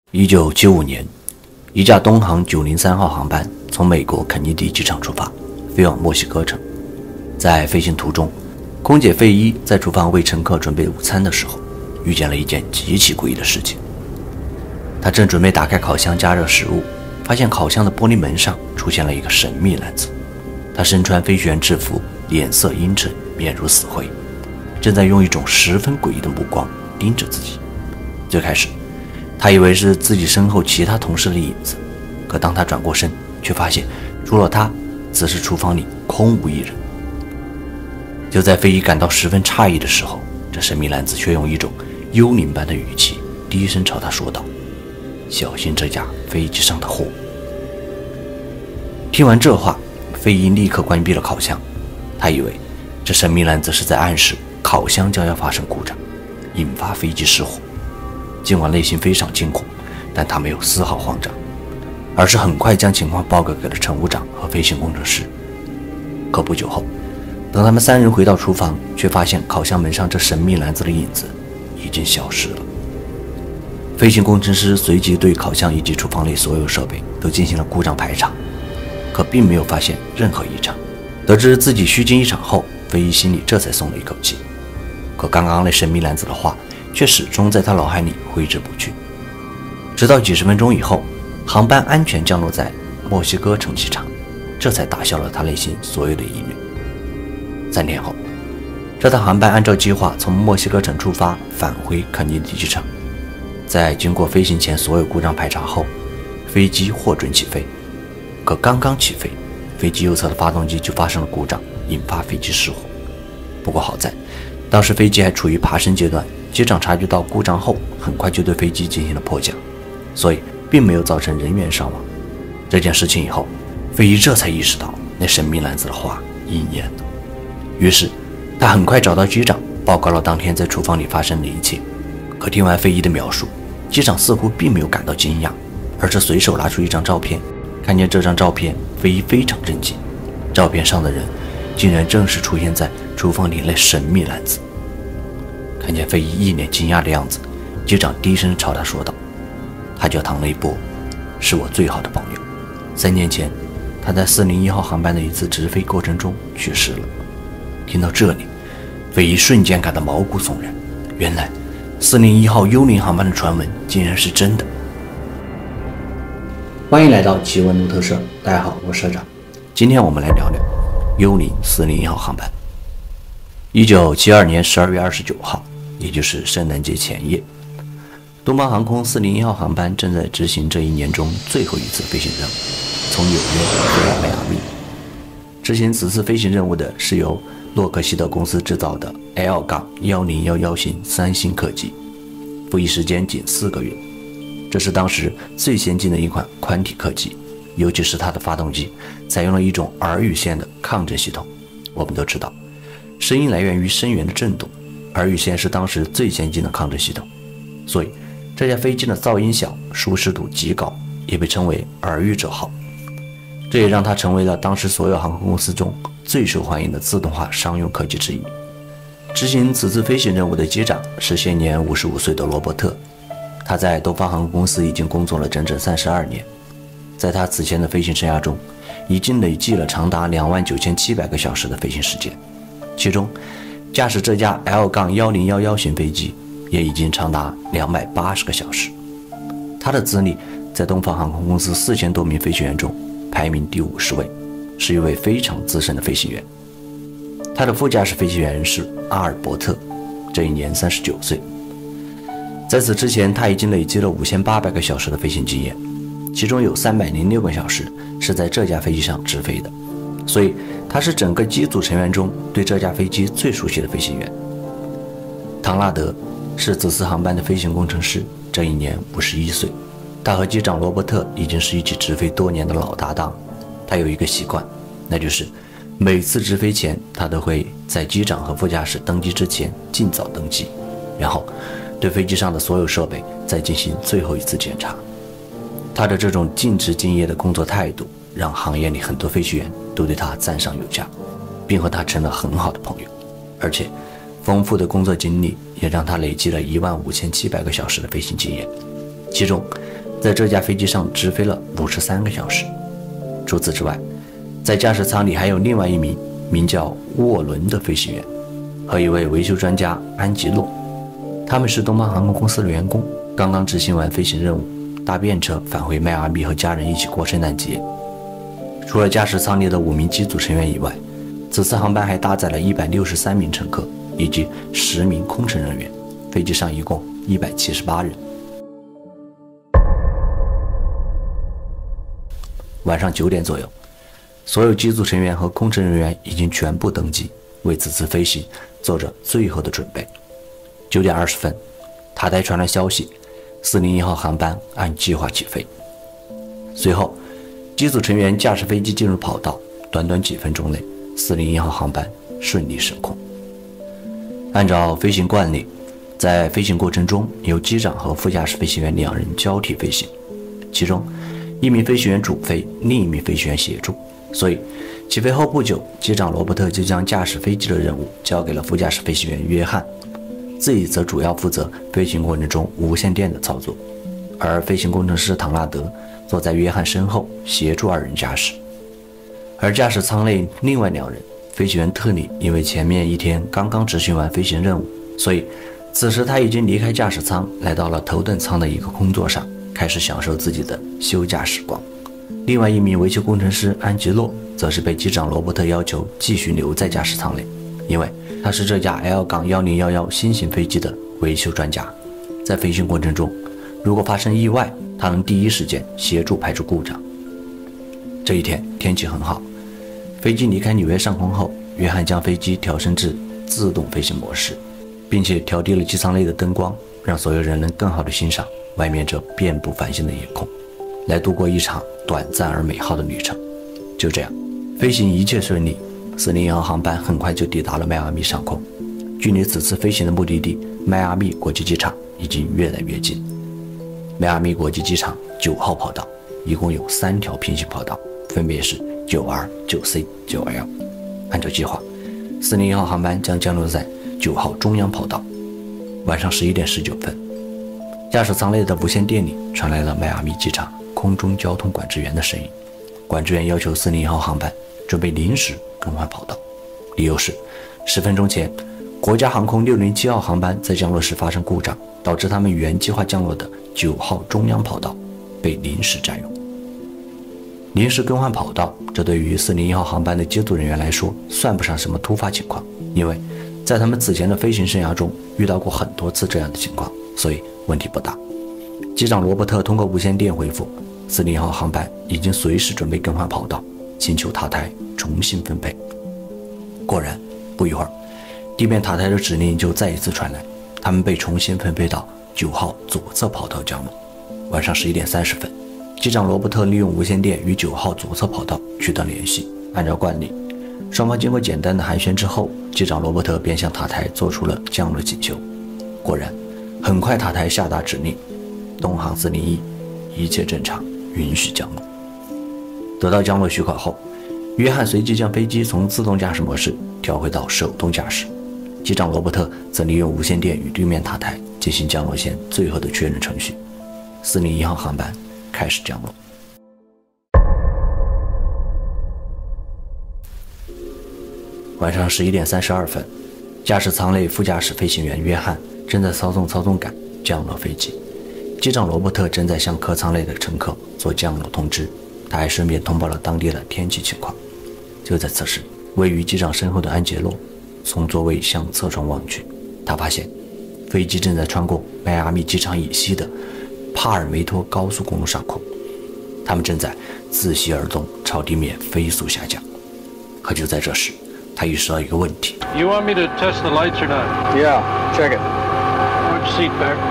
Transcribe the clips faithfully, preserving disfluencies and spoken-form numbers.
一九七五年，一架东航九零三号航班从美国肯尼迪机场出发，飞往墨西哥城。在飞行途中，空姐费伊在厨房为乘客准备午餐的时候，遇见了一件极其诡异的事情。她正准备打开烤箱加热食物，发现烤箱的玻璃门上出现了一个神秘男子。他身穿飞行员制服，脸色阴沉，面如死灰，正在用一种十分诡异的目光盯着自己。最开始，他以为是自己身后其他同事的影子，可当他转过身，却发现除了他，此时厨房里空无一人。就在费伊感到十分诧异的时候，这神秘男子却用一种幽灵般的语气低声朝他说道：“小心这架飞机上的货。”听完这话，费伊立刻关闭了烤箱。他以为这神秘男子是在暗示烤箱将要发生故障，引发飞机失火。尽管内心非常惊恐，但他没有丝毫慌张，而是很快将情况报告给了乘务长和飞行工程师。可不久后，等他们三人回到厨房，却发现烤箱门上这神秘男子的影子已经消失了。飞行工程师随即对烤箱以及厨房内所有设备都进行了故障排查，可并没有发现任何异常。得知自己虚惊一场后，费伊心里这才松了一口气。可刚刚那神秘男子的话却始终在他脑海里挥之不去。直到几十分钟以后，航班安全降落在墨西哥城机场，这才打消了他内心所有的疑虑。三天后，这趟航班按照计划从墨西哥城出发，返回肯尼迪机场。在经过飞行前所有故障排查后，飞机获准起飞。可刚刚起飞，飞机右侧的发动机就发生了故障，引发飞机失火。不过好在当时飞机还处于爬升阶段，机长察觉到故障后，很快就对飞机进行了迫降，所以并没有造成人员伤亡。这件事情以后，费伊这才意识到那神秘男子的话应验了。于是他很快找到机长，报告了当天在厨房里发生的一切。可听完费伊的描述，机长似乎并没有感到惊讶，而是随手拿出一张照片。看见这张照片，费伊非常震惊，照片上的人竟然正是出现在厨房里那神秘男子。看见费伊一脸惊讶的样子，机长低声朝他说道：“他叫唐雷波，是我最好的朋友。三年前，他在四零一号航班的一次直飞过程中去世了。”听到这里，费伊瞬间感到毛骨悚然。原来四零一号幽灵航班的传闻竟然是真的。欢迎来到奇闻路透社，大家好，我是社长。今天我们来聊聊幽灵四零一号航班。一九七二年十二月二十九号，也就是圣诞节前夜，东方航空四零一号航班正在执行这一年中最后一次飞行任务，从纽约飞往迈阿密。执行此次飞行任务的是由洛克希德公司制造的 L 一零一一型三星客机，服役时间仅四个月。这是当时最先进的一款宽体客机，尤其是它的发动机采用了一种耳语线的抗震系统。我们都知道，声音来源于声源的振动，耳语线是当时最先进的抗震系统，所以这架飞机的噪音小，舒适度极高，也被称为耳语者号。这也让它成为了当时所有航空公司中最受欢迎的自动化商用客机之一。执行此次飞行任务的机长是现年五十五岁的罗伯特，他在东方航空公司已经工作了整整三十二年。在他此前的飞行生涯中，已经累计了长达两万九千七百个小时的飞行时间，其中驾驶这架 L 一零一一型飞机也已经长达两百八十个小时。他的资历在东方航空公司四千多名飞行员中排名第五十位，是一位非常资深的飞行员。他的副驾驶飞行员是阿尔伯特，这一年三十九岁。在此之前，他已经累积了五千八百个小时的飞行经验，其中有三百零六个小时是在这架飞机上直飞的，所以他是整个机组成员中对这架飞机最熟悉的飞行员。唐纳德是此次航班的飞行工程师，这一年五十一岁。他和机长罗伯特已经是一起直飞多年的老搭档。他有一个习惯，那就是每次直飞前，他都会在机长和副驾驶登机之前尽早登机，然后对飞机上的所有设备再进行最后一次检查。他的这种尽职敬业的工作态度，让行业里很多飞行员都对他赞赏有加，并和他成了很好的朋友。而且丰富的工作经历也让他累积了一万五千七百个小时的飞行经验。 其中在这架飞机上直飞了五十三个小时。除此之外，在驾驶舱里还有另外一名名叫沃伦的飞行员和一位维修专家安吉洛，他们是东方航空公司的员工，刚刚执行完飞行任务，搭便车返回迈阿密和家人一起过圣诞节。除了驾驶舱里的五名机组成员以外，此次航班还搭载了一百六十三名乘客以及十名空乘人员，飞机上一共一百七十八人。晚上九点左右，所有机组成员和空乘人员已经全部登机，为此次飞行做着最后的准备。九点二十分，塔台传来消息，四零一号航班按计划起飞。随后，机组成员驾驶飞机进入跑道，短短几分钟内，四零一号航班顺利升空。按照飞行惯例，在飞行过程中，由机长和副驾驶飞行员两人交替飞行，其中一名飞行员主飞，另一名飞行员协助。所以，起飞后不久，机长罗伯特就将驾驶飞机的任务交给了副驾驶飞行员约翰，自己则主要负责飞行过程中无线电的操作，而飞行工程师唐纳德坐在约翰身后协助二人驾驶。而驾驶舱内另外两人，飞行员特里因为前面一天刚刚执行完飞行任务，所以此时他已经离开驾驶舱，来到了头等舱的一个空座上，开始享受自己的休假时光。另外一名维修工程师安吉洛则是被机长罗伯特要求继续留在驾驶舱内，因为他是这架 L 一零一一 新型飞机的维修专家，在飞行过程中如果发生意外，他能第一时间协助排除故障。这一天天气很好，飞机离开纽约上空后，约翰将飞机调升至自动飞行模式，并且调低了机舱内的灯光，让所有人能更好地欣赏外面这遍布繁星的夜空，来度过一场短暂而美好的旅程。就这样，飞行一切顺利，四零一号航班很快就抵达了迈阿密上空，距离此次飞行的目的地迈阿密国际机场已经越来越近。迈阿密国际机场九号跑道一共有三条平行跑道，分别是九 R、九 C、九 L。按照计划，四零一号航班将降落在九号中央跑道。晚上十一点十九分，驾驶舱内的无线电里传来了迈阿密机场空中交通管制员的声音。管制员要求四零一号航班准备临时更换跑道，理由是十分钟前国家航空六零七号航班在降落时发生故障，导致他们原计划降落的九号中央跑道被临时占用。临时更换跑道，这对于四零一号航班的机组人员来说算不上什么突发情况，因为在他们此前的飞行生涯中遇到过很多次这样的情况，所以问题不大。机长罗伯特通过无线电回复，四零一号航班已经随时准备更换跑道，请求塔台重新分配。果然，不一会儿，地面塔台的指令就再一次传来，他们被重新分配到九号左侧跑道降落。晚上十一点三十分，机长罗伯特利用无线电与九号左侧跑道取得联系。按照惯例，双方经过简单的寒暄之后，机长罗伯特便向塔台做出了降落请求。果然，很快塔台下达指令，东航四零一，一切正常，允许降落。得到降落许可后，约翰随即将飞机从自动驾驶模式调回到手动驾驶。机长罗伯特则利用无线电与对面塔台进行降落前最后的确认程序。四零一号航班开始降落。晚上十一点三十二分，驾驶舱内副驾驶飞行员约翰正在操纵操纵杆降落飞机，机长罗伯特正在向客舱内的乘客做降落通知，他还顺便通报了当地的天气情况。就在此时，位于机长身后的安杰洛从座位向侧窗望去，他发现飞机正在穿过迈阿密机场以西的帕尔梅托高速公路上空，他们正在自西而东朝地面飞速下降。可就在这时，他意识到一个问题。 You want me to test the lights or not? Yeah, check it. Watch your seat back.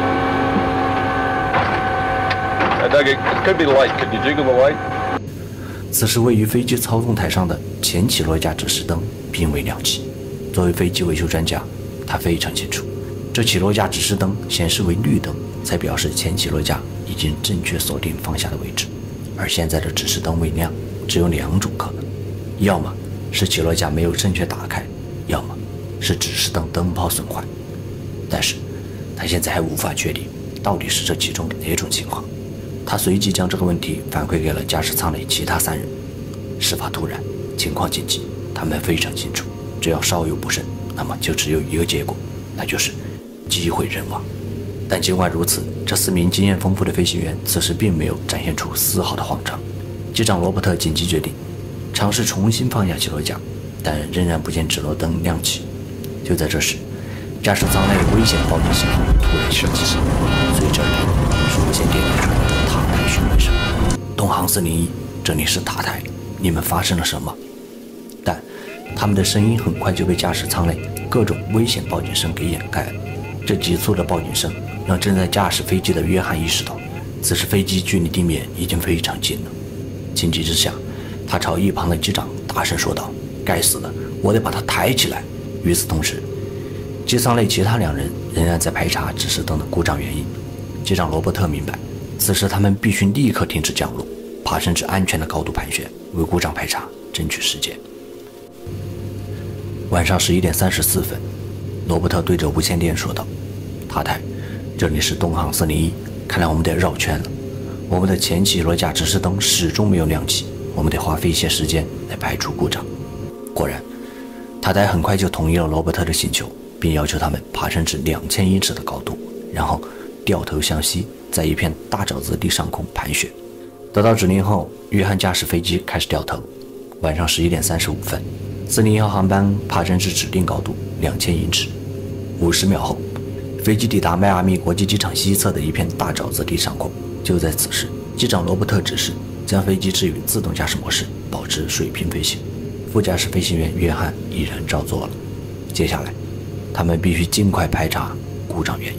Uh, Doug, it could be the light. Could you jiggle the light? 此时位于飞机操纵台上的前起落架指示灯并未亮起。作为飞机维修专家，他非常清楚，这起落架指示灯显示为绿灯，才表示前起落架已经正确锁定放下的位置。而现在的指示灯未亮，只有两种可能：要么是起落架没有正确打开，要么是指示灯灯泡损坏。但是他现在还无法确定到底是这其中哪种情况？他随即将这个问题反馈给了驾驶舱内其他三人。事发突然，情况紧急，他们非常清楚，只要稍有不慎，那么就只有一个结果，那就是机毁人亡。但尽管如此，这四名经验丰富的飞行员此时并没有展现出丝毫的慌张。机长罗伯特紧急决定，尝试重新放下起落架，但仍然不见指路灯亮起。就在这时，驾驶舱内危险报警信号突然响起，随之而来的是无线电里传来的塔台询问声：“东航四零一，这里是塔台，你们发生了什么？”但他们的声音很快就被驾驶舱内各种危险报警声给掩盖了。这急促的报警声让正在驾驶飞机的约翰意识到，此时飞机距离地面已经非常近了。情急之下，他朝一旁的机长大声说道：“该死的，我得把他抬起来！”与此同时，机舱内其他两人仍然在排查指示灯的故障原因。机长罗伯特明白，此时他们必须立刻停止降落，爬升至安全的高度盘旋，为故障排查争取时间。晚上十一点三十四分，罗伯特对着无线电说道：“塔台，这里是东航四零一，看来我们得绕圈了。我们的前起落架指示灯始终没有亮起，我们得花费一些时间来排除故障。”果然，塔台很快就同意了罗伯特的请求，并要求他们爬升至两千英尺的高度，然后掉头向西，在一片大沼泽地上空盘旋。得到指令后，约翰驾驶飞机开始掉头。晚上十一点三十五分，四零一号航班爬升至指定高度两千英尺。五十秒后，飞机抵达迈阿密国际机场西侧的一片大沼泽地上空。就在此时，机长罗伯特指示将飞机置于自动驾驶模式，保持水平飞行。副驾驶飞行员约翰已然照做了。接下来，他们必须尽快排查故障原因。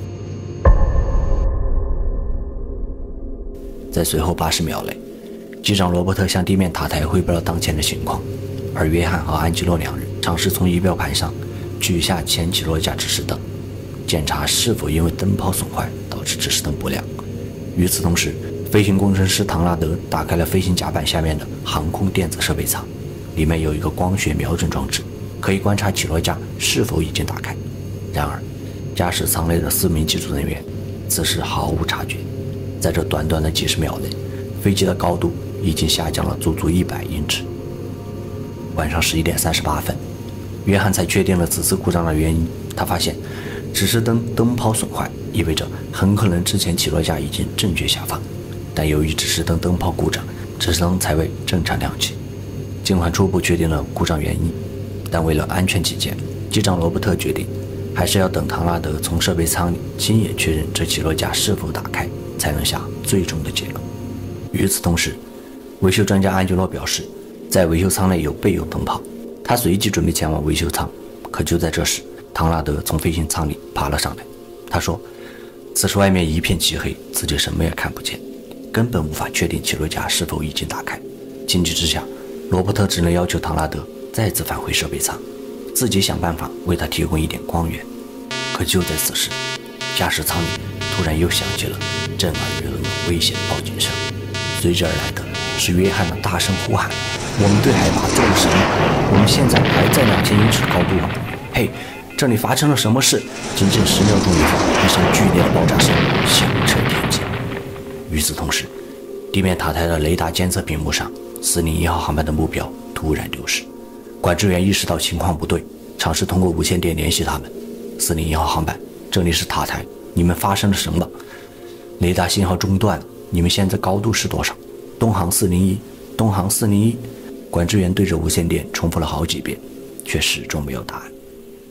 在随后八十秒内，机长罗伯特向地面塔台汇报了当前的情况，而约翰和安吉洛两人尝试从仪表盘上取下前起落架指示灯，检查是否因为灯泡损坏导致指示灯不亮。与此同时，飞行工程师唐纳德打开了飞行甲板下面的航空电子设备舱，里面有一个光学瞄准装置，可以观察起落架是否已经打开。然而，驾驶舱内的四名机组人员此时毫无察觉。在这短短的几十秒内，飞机的高度已经下降了足足一百英尺。晚上十一点三十八分，约翰才确定了此次故障的原因。他发现，指示灯灯泡损坏，意味着很可能之前起落架已经正确下放，但由于指示灯灯泡故障，指示灯才未正常亮起。尽管初步确定了故障原因，但为了安全起见，机长罗伯特决定还是要等唐纳德从设备舱里亲眼确认这起落架是否打开，才能下最终的结论。与此同时，维修专家安吉洛表示，在维修舱内有备用灯泡，他随即准备前往维修舱。可就在这时，唐纳德从飞行舱里爬了上来。他说，此时外面一片漆黑，自己什么也看不见，根本无法确定起落架是否已经打开。情急之下，罗伯特只能要求唐纳德再次返回设备舱，自己想办法为他提供一点光源。可就在此时，驾驶舱里突然又响起了震耳欲聋的危险报警声，随之而来的是约翰的大声呼喊：“我们对海拔做了什么？我们现在还在两千英尺高度吗？嘿，这里发生了什么事？”仅仅十秒钟以后，一声剧烈的爆炸声响彻天际。与此同时，地面塔台的雷达监测屏幕上，四零一号航班的目标突然丢失。管制员意识到情况不对，尝试通过无线电联系他们。四零一号航班，这里是塔台，你们发生了什么？雷达信号中断了，你们现在高度是多少？东航四零一，东航四零一。管制员对着无线电重复了好几遍，却始终没有答案。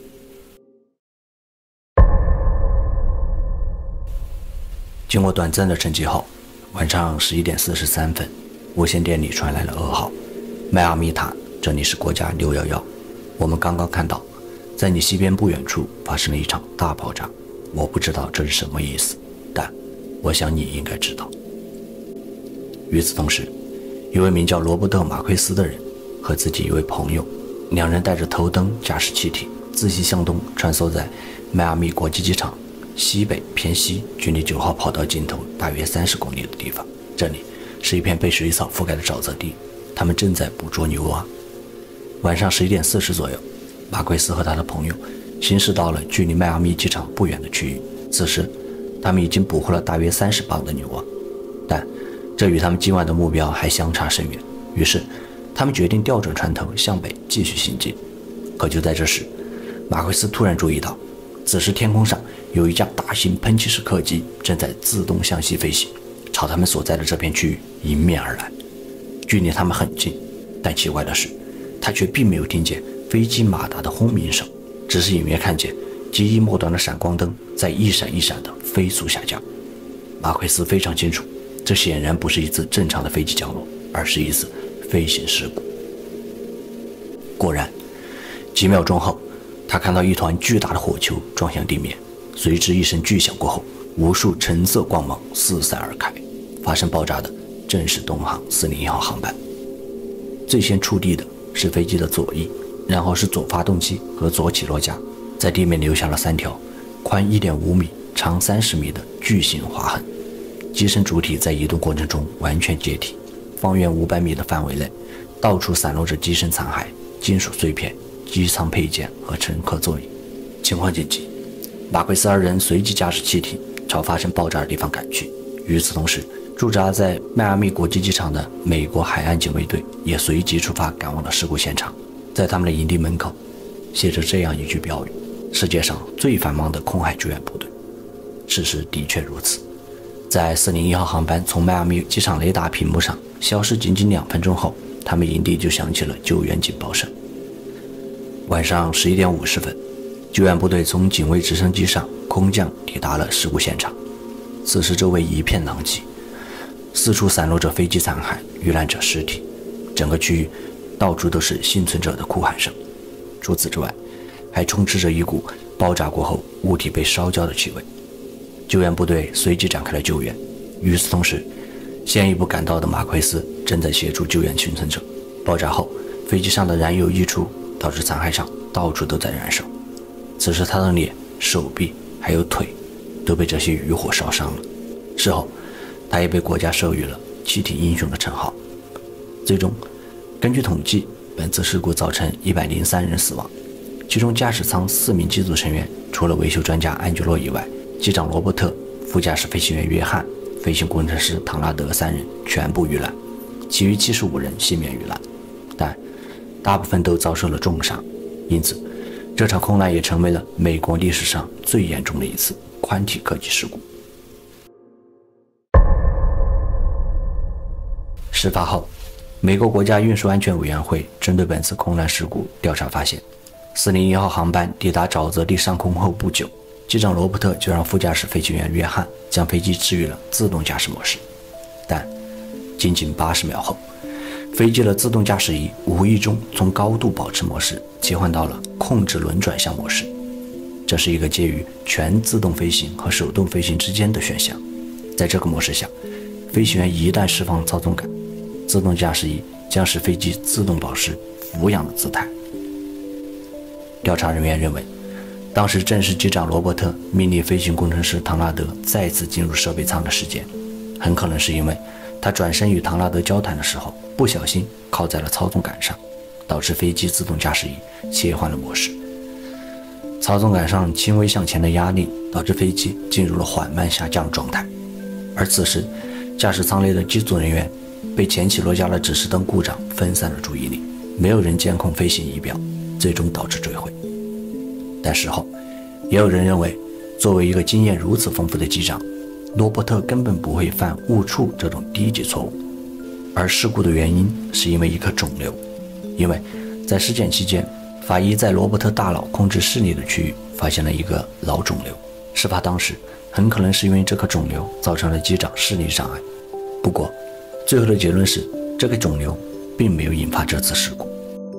经过短暂的沉寂后，晚上十一点四十三分，无线电里传来了噩耗：迈阿密塔，这里是国家六一一，我们刚刚看到，在你西边不远处发生了一场大爆炸。我不知道这是什么意思，但我想你应该知道。与此同时，一位名叫罗伯特·马奎斯的人和自己一位朋友，两人带着头灯驾驶汽艇，自西向东穿梭在迈阿密国际机场西北偏西，距离九号跑道尽头大约三十公里的地方。这里是一片被水草覆盖的沼泽地，他们正在捕捉牛蛙。晚上十一点四十左右，马奎斯和他的朋友行驶到了距离迈阿密机场不远的区域。此时， 他们已经捕获了大约三十磅的牛蛙，但这与他们今晚的目标还相差甚远。于是，他们决定调转船头向北继续行进。可就在这时，马奎斯突然注意到，此时天空上有一架大型喷气式客机正在自动向西飞行，朝他们所在的这片区域迎面而来。距离他们很近，但奇怪的是，他却并没有听见飞机马达的轰鸣声，只是隐约看见机翼末端的闪光灯在一闪一闪地飞速下降。马奎斯非常清楚，这显然不是一次正常的飞机降落，而是一次飞行事故。果然，几秒钟后，他看到一团巨大的火球撞向地面，随之一声巨响过后，无数橙色光芒四散而开。发生爆炸的正是东航四零一号航班。最先触地的是飞机的左翼，然后是左发动机和左起落架，在地面留下了三条宽 一点五米、长三十米的巨型划痕。机身主体在移动过程中完全解体，方圆五百米的范围内，到处散落着机身残骸、金属碎片、机舱配件和乘客座椅。情况紧急，马奎斯二人随即驾驶汽艇朝发生爆炸的地方赶去。与此同时，驻扎在迈阿密国际机场的美国海岸警卫队也随即出发赶往了事故现场。在他们的营地门口写着这样一句标语：世界上最繁忙的空海救援部队。事实的确如此。在四零一号航班从迈阿密机场雷达屏幕上消失仅仅两分钟后，他们营地就响起了救援警报声。晚上十一点五十分，救援部队从警卫直升机上空降抵达了事故现场。此时周围一片狼藉，四处散落着飞机残骸、遇难者尸体，整个区域到处都是幸存者的哭喊声。除此之外，还充斥着一股爆炸过后物体被烧焦的气味。救援部队随即展开了救援。与此同时，先一步赶到的马奎斯正在协助救援幸存者。爆炸后，飞机上的燃油溢出，导致残骸上到处都在燃烧。此时他的脸、手臂还有腿都被这些余火烧伤了。事后，他也被国家授予了汽艇英雄的称号。最终，根据统计，本次事故造成一百零三人死亡，其中驾驶舱四名机组成员，除了维修专家安吉洛以外，机长罗伯特、副驾驶飞行员约翰、飞行工程师唐纳德三人全部遇难，其余七十五人幸免于难，但大部分都遭受了重伤。因此，这场空难也成为了美国历史上最严重的一次宽体客机事故。事发后，美国国家运输安全委员会针对本次空难事故调查发现，四零一号航班抵达沼泽地上空后不久，机长罗伯特就让副驾驶飞行员约翰将飞机置于了自动驾驶模式，但仅仅八十秒后，飞机的自动驾驶仪无意中从高度保持模式切换到了控制轮转向模式。这是一个介于全自动飞行和手动飞行之间的选项。在这个模式下，飞行员一旦释放操纵杆，自动驾驶仪将使飞机自动保持俯仰的姿态。调查人员认为，当时正是机长罗伯特命令飞行工程师唐纳德再次进入设备舱的时间，很可能是因为他转身与唐纳德交谈的时候不小心靠在了操纵杆上，导致飞机自动驾驶仪切换了模式。操纵杆上轻微向前的压力导致飞机进入了缓慢下降状态，而此时驾驶舱内的机组人员被前起落架的指示灯故障分散了注意力，没有人监控飞行仪表，最终导致坠毁。但事后也有人认为，作为一个经验如此丰富的机长，罗伯特根本不会犯误触这种低级错误，而事故的原因是因为一颗肿瘤。因为在尸检期间，法医在罗伯特大脑控制视力的区域发现了一个脑肿瘤，事发当时很可能是因为这颗肿瘤造成了机长视力障碍。不过最后的结论是，这个肿瘤并没有引发这次事故。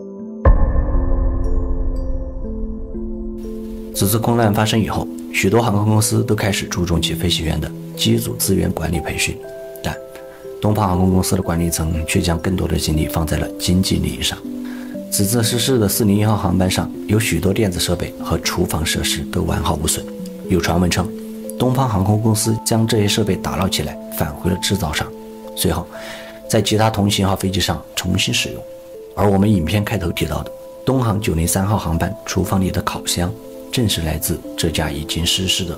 此次空难发生以后，许多航空公司都开始注重其飞行员的机组资源管理培训，但东方航空公司的管理层却将更多的精力放在了经济利益上。此次失事的四零一号航班上有许多电子设备和厨房设施都完好无损，有传闻称东方航空公司将这些设备打捞起来返回了制造商，随后在其他同型号飞机上重新使用。而我们影片开头提到的东航九零三号航班厨房里的烤箱，正是来自这架已经失事的东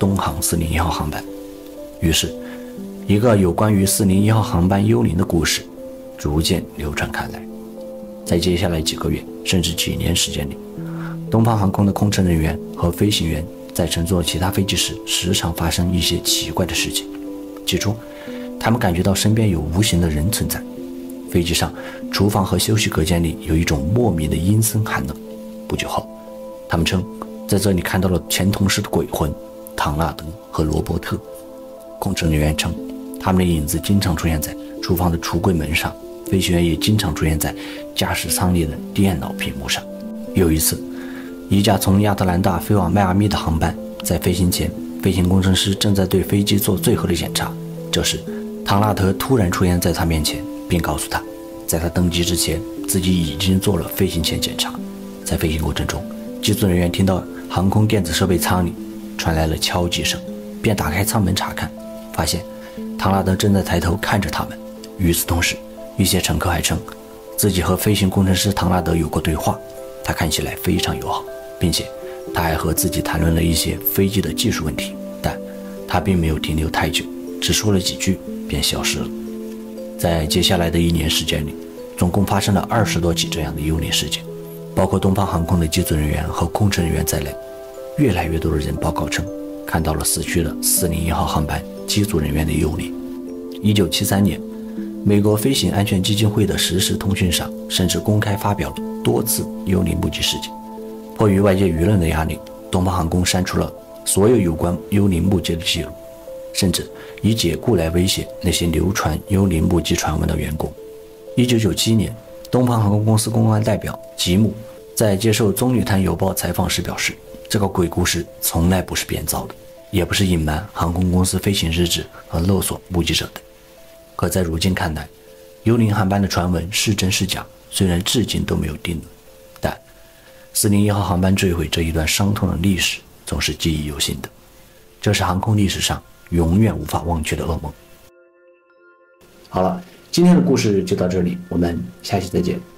东航四零一号航班。于是，一个有关于四零一号航班幽灵的故事逐渐流传开来。在接下来几个月甚至几年时间里，东方航空的空乘人员和飞行员在乘坐其他飞机时，时常发生一些奇怪的事情。起初，他们感觉到身边有无形的人存在。飞机上，厨房和休息隔间里有一种莫名的阴森寒冷。不久后，他们称在这里看到了前同事的鬼魂唐纳德和罗伯特。空乘人员称，他们的影子经常出现在厨房的橱柜门上，飞行员也经常出现在驾驶舱里的电脑屏幕上。有一次，一架从亚特兰大飞往迈阿密的航班，在飞行前，飞行工程师正在对飞机做最后的检查。这时，唐纳德突然出现在他面前，并告诉他，在他登机之前，自己已经做了飞行前检查。在飞行过程中，机组人员听到航空电子设备舱里传来了敲击声，便打开舱门查看，发现唐纳德正在抬头看着他们。与此同时，一些乘客还称自己和飞行工程师唐纳德有过对话，他看起来非常友好，并且他还和自己谈论了一些飞机的技术问题，但他并没有停留太久，只说了几句便消失了。在接下来的一年时间里，总共发生了二十多起这样的幽灵事件，包括东方航空的机组人员和空乘人员在内。越来越多的人报告称看到了死去的四零一号航班机组人员的幽灵。一九七三年，美国飞行安全基金会的实时通讯上甚至公开发表了多次幽灵目击事件。迫于外界舆论的压力，东方航空删除了所有有关幽灵目击的记录，甚至以解雇来威胁那些流传幽灵目击传闻的员工。一九九七年，东方航空公司公关代表吉姆在接受棕榈滩邮报采访时表示，这个鬼故事从来不是编造的，也不是隐瞒航空公司飞行日志和勒索目击者的。可在如今看来，幽灵航班的传闻是真是假，虽然至今都没有定论，但四零一号航班坠毁这一段伤痛的历史总是记忆犹新的。这是航空历史上永远无法忘却的噩梦。好了，今天的故事就到这里，我们下期再见。